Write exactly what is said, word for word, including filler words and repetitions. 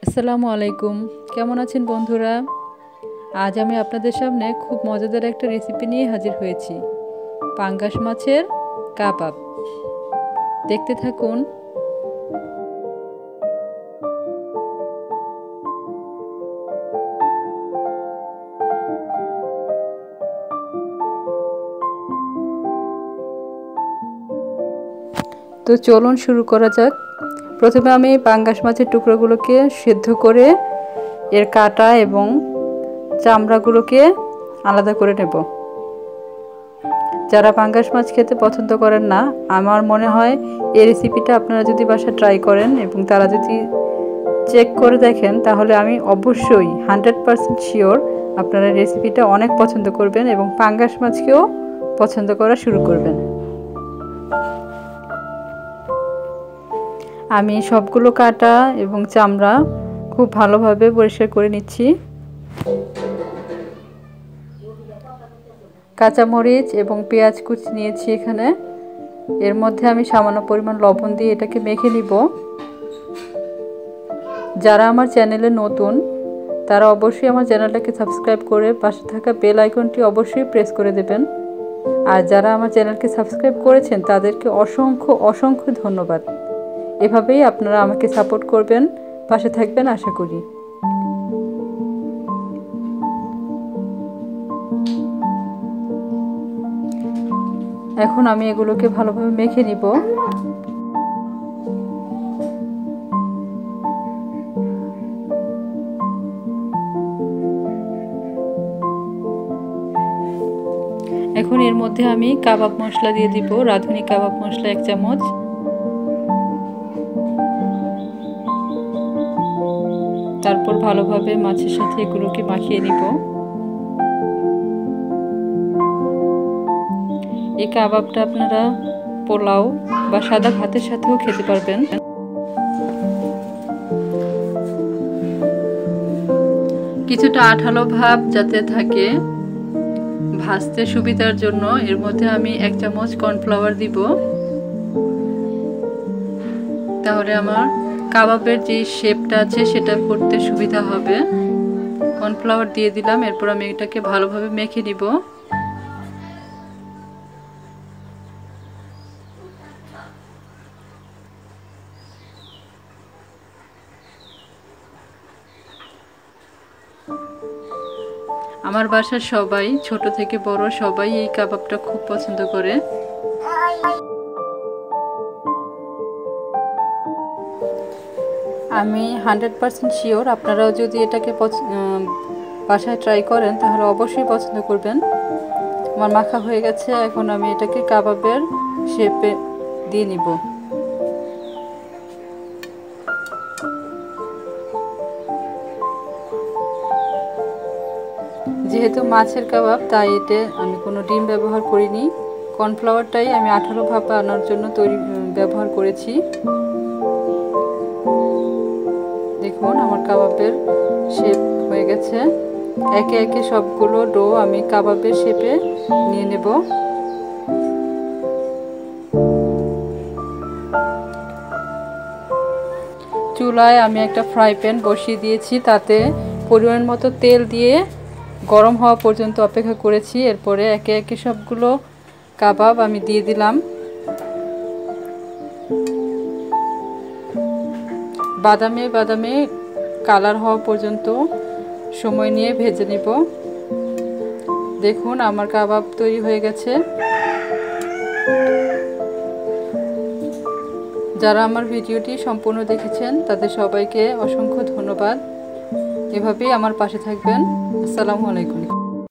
আসসালামু আলাইকুম, কেমন আছেন বন্ধুরা? আজ আমি আপনাদের সামনে খুব মজাদার একটা রেসিপি নিয়ে হাজির হয়েছি, পাঙ্গাস মাছের কাবাব। দেখতে থাকুন। তো চলুন শুরু করা যাক। প্রথমে আমি পাঙ্গাস মাছের টুকরোগুলোকে সেদ্ধ করে এর কাঁটা এবং চামড়াগুলোকে আলাদা করে নেব। যারা পাঙ্গাস মাছ খেতে পছন্দ করেন না, আমার মনে হয় এই রেসিপিটা আপনারা যদি বাসায় ট্রাই করেন এবং তারা যদি চেক করে দেখেন, তাহলে আমি অবশ্যই হান্ড্রেড পারসেন্ট শিওর আপনারা রেসিপিটা অনেক পছন্দ করবেন এবং পাঙ্গাস মাছকেও পছন্দ করা শুরু করবেন। আমি সবগুলো কাঁটা এবং চামড়া খুব ভালোভাবে পরিষ্কার করে নিচ্ছি। কাঁচামরিচ এবং পেঁয়াজ কুচি নিয়েছি এখানে। এর মধ্যে আমি সামান্য পরিমাণ লবণ দিয়ে এটাকে মেখে নিব। যারা আমার চ্যানেলে নতুন, তারা অবশ্যই আমার চ্যানেলটাকে সাবস্ক্রাইব করে পাশে থাকা বেল আইকনটি অবশ্যই প্রেস করে দেবেন। আর যারা আমার চ্যানেলকে সাবস্ক্রাইব করেছেন, তাদেরকে অসংখ্য অসংখ্য ধন্যবাদ। এভাবেই আপনারা আমাকে সাপোর্ট করবেন, পাশে থাকবেন আশা করি। এখন আমি এগুলোকে ভালোভাবে মেখে নিব। এখন এর মধ্যে আমি কাবাব মশলা দিয়ে দিব, রাঁধুনি কাবাব মশলা এক চামচ। তারপর ভালোভাবে মাছের সাথে এগুলোকে মাখিয়ে নিব। এই কাবাবটা আপনারা পোলাও বা সাদা ভাতের সাথেও খেতে পারবেন। কিছুটা আঠালো ভাব যাতে থাকে, ভাজতে সুবিধার জন্য এর মধ্যে আমি এক চামচ কর্নফ্লাওয়ার দিব। তাহলে আমার কাবাবের যে শেপটা আছে সেটা করতে সুবিধা হবে। কর্নফ্লাওয়ার দিয়ে দিলাম। এরপর আমি এটাকে ভালোভাবে মেখে নিব। আমার বাসার সবাই, ছোট থেকে বড় সবাই এই কাবাবটা খুব পছন্দ করে। আমি হান্ড্রেড পারসেন্ট শিওর আপনারাও যদি এটাকে বাসায় ট্রাই করেন, তাহলে অবশ্যই পছন্দ করবেন। আমার মাখা হয়ে গেছে। এখন আমি এটাকে কাবাবের শেপে দিয়ে নিব। যেহেতু মাছের কাবাব, তাই এতে আমি কোনো ডিম ব্যবহার করিনি। কর্নফ্লাওয়ারটাই আমি আঠালো ভাব আনার জন্য তৈরি ব্যবহার করেছি। দেখুন আমার কাবাবের শেপ হয়ে গেছে। একে একে সবগুলো ডো আমি কাবাবের শেপে নিয়ে নেব। চুলায় আমি একটা ফ্রাই প্যান বসিয়ে দিয়েছি, তাতে পরিমাণ মতো তেল দিয়ে গরম হওয়া পর্যন্ত অপেক্ষা করেছি। এরপরে একে একে সবগুলো কাবাব আমি দিয়ে দিলাম। বাদামে বাদামে কালার হওয়া পর্যন্ত সময় নিয়ে ভেজে নিব। দেখুন আমার কাবাব তৈরি হয়ে গেছে। যারা আমার ভিডিওটি সম্পূর্ণ দেখেছেন, তাদের সবাইকে অসংখ্য ধন্যবাদ। এভাবেই আমার পাশে থাকবেন। আসসালামু আলাইকুম।